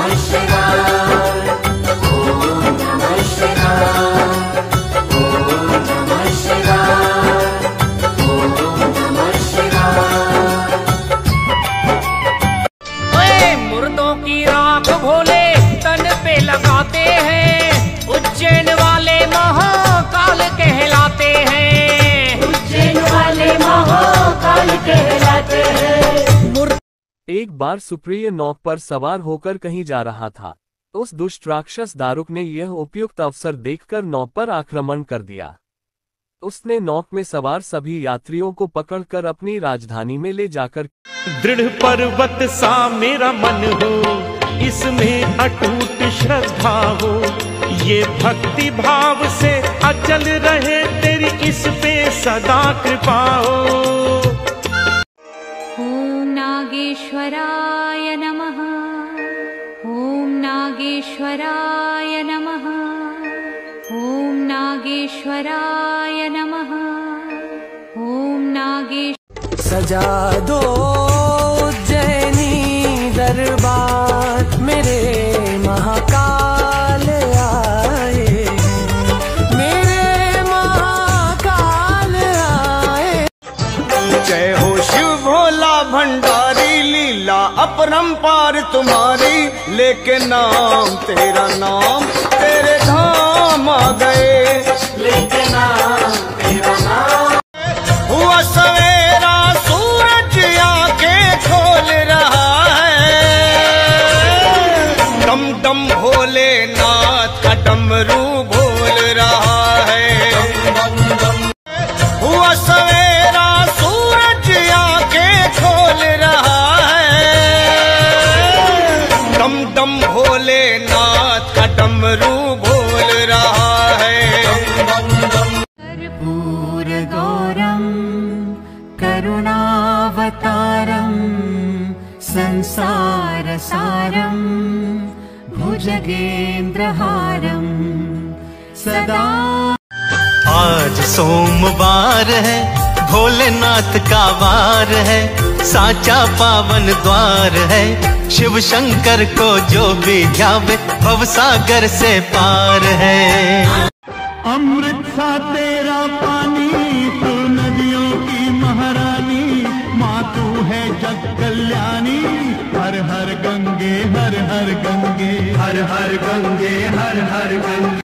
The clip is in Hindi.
मुर्दों की राख भोले तन पे लगाते हैं, उज्जैन वाले महाकाल कहलाते हैं, उज्जैन वाले महाकाल कहलाते हैं। एक बार सुप्रिय नौक पर सवार होकर कहीं जा रहा था। उस दुष्ट राक्षस दारुक ने यह उपयुक्त अवसर देखकर नौक पर आक्रमण कर दिया। उसने नौक में सवार सभी यात्रियों को पकड़कर अपनी राजधानी में ले जाकर दृढ़ पर्वत सा मेरा मन हो, इसमें अटूट श्रद्धा हो, ये भक्ति भाव से अचल रहे तेरी इस पे सदा कृपा हो। ओम नागेश्वराय नमः, ओम नागेश्वराय नमः, ओम नागेश्वराय नमः, ओम नागेश्वर। सजा दो उज्जैनी दरबार, मेरे महाकाल आए, मेरे महाकाल आए। जय हो शिव भोला भंडारी, लीला अपरंपार तुम्हारी, लेके नाम तेरा नाम तेरे धाम आ गए, लेके नाम तेरा नाम। हुआ सवेरा सूरज आके खोल रहा है, दम दम भोलेनाथ का डमरू बोल रहा है। हुआ सवेरा सूरज आके खोल रहा है, दम दम भोलेनाथ का डमरू बोल रहा है। कर्पूर गौरम करुणावतारम संसार सारम भुजगेंद्रहारम सदा। आज सोमवार है, भोलेनाथ का वार है, साचा पावन द्वार है, शिव शंकर को जो भी ध्यावे भवसागर से पार है। अमृत सा तेरा पानी, तू नदियों की महारानी, माँ तू है जग कल्याणी। हर हर गंगे हर हर गंगे, हर हर गंगे हर हर गंगे।